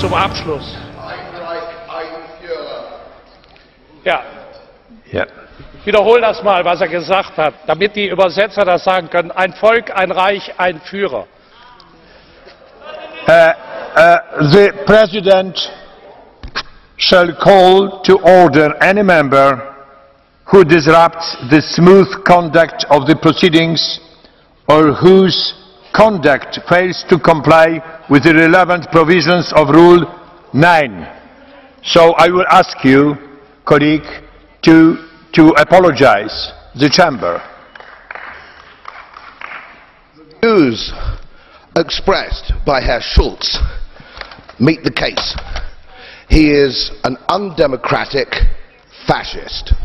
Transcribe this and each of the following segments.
zum Abschluss. Ein Reich, ein Führer. Ja. Ja. Ich wiederhole das mal, was er gesagt hat, damit die Übersetzer das sagen können. Ein Volk, ein Reich, ein Führer. The President shall call to order any member who disrupts the smooth conduct of the proceedings or whose conduct fails to comply with the relevant provisions of Rule 9. So I will ask you, colleague, to apologize the Chamber. The views expressed by Herr Schulz meet the case. He is an undemocratic fascist.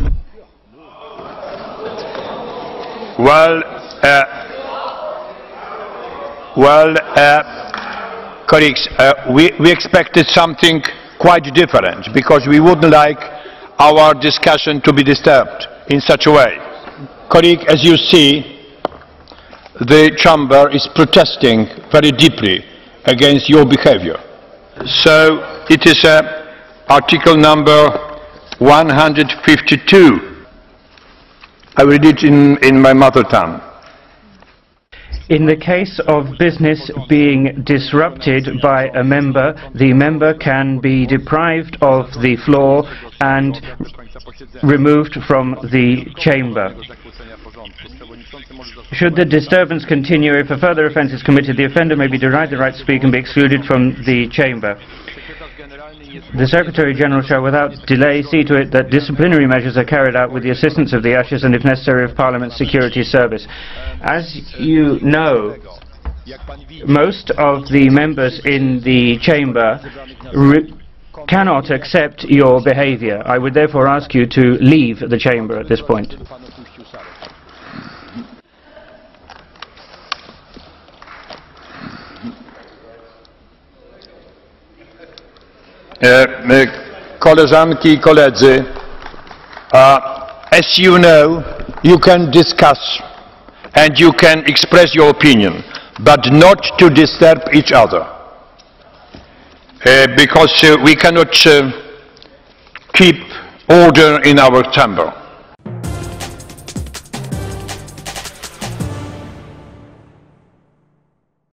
Colleagues, we expected something quite different because we wouldn't like our discussion to be disturbed in such a way. Colleague, as you see, the Chamber is protesting very deeply against your behavior. So it is article number 152. I will read it in my mother tongue. In the case of business being disrupted by a member, the member can be deprived of the floor and removed from the chamber. Should the disturbance continue, if a further offence is committed, the offender may be denied the right to speak and be excluded from the chamber. The Secretary-General shall without delay see to it that disciplinary measures are carried out with the assistance of the ushers and, if necessary, of Parliament's security service. As you know, most of the members in the chamber cannot accept your behaviour. I would therefore ask you to leave the chamber at this point. Koleżanki I koledzy, as you know, you can discuss and you can express your opinion, but not to disturb each other, because we cannot keep order in our chamber.